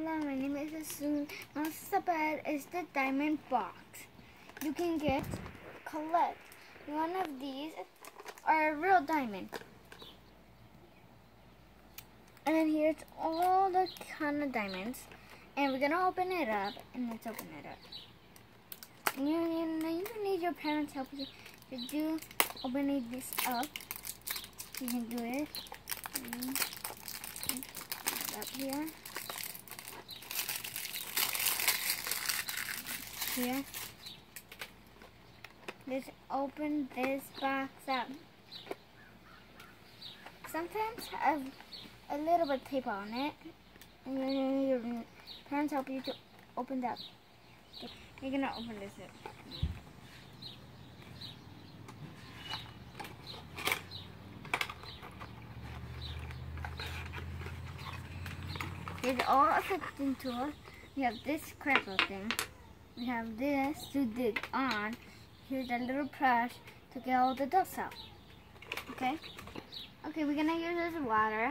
Hello, my name is Asun. What's the bed is the diamond box. You can collect one of these are a real diamond. And here's all the kind of diamonds. And we're gonna open it up, and let's open it up. And you need your parents' help to do opening this up. You can do it. Up here. Here. Let's open this box up. Sometimes have a little bit of tape on it, and then your parents help you to open that. You're gonna open this up. Here's all of the thing tools. We have this crackle thing. We have this to dig on. Here's a little brush to get all the dust out. Okay? Okay, we're gonna use this water.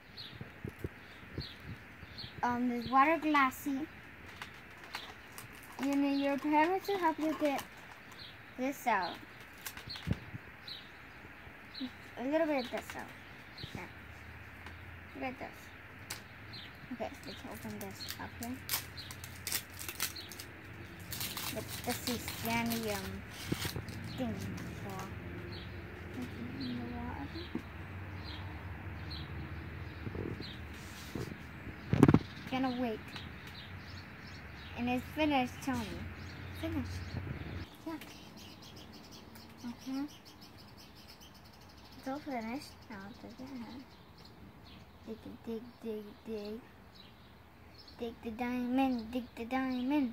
This water glassy. You need your parents to help you get this out. A little bit of this out. There. Look at this. Okay, let's open this up here. This is scandium thing for in the water. Gonna wait. And it's finished, Tony. Finished. Yeah. Okay. It's all finished. Now dig it ahead. Dig. Dig the diamond. Dig the diamond.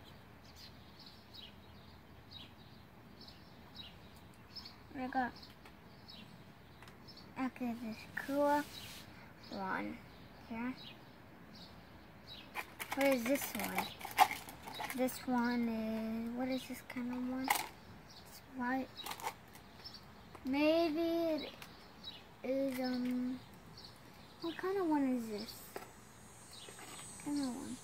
I got this cool one here. What is this one? This one is, what is this kind of one? It's white. Maybe it is, what kind of one is this? What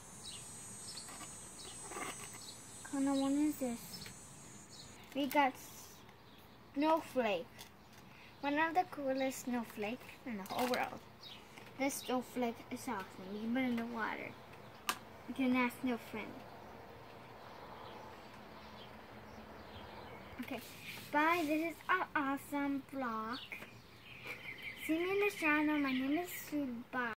kind of one is this? We got snowflake. One of the coolest snowflakes in the whole world. This snowflake is awesome. You can put it in the water. You can ask no friend. Okay, bye. This is an awesome vlog. See me in the channel. My name is Sue. Bye.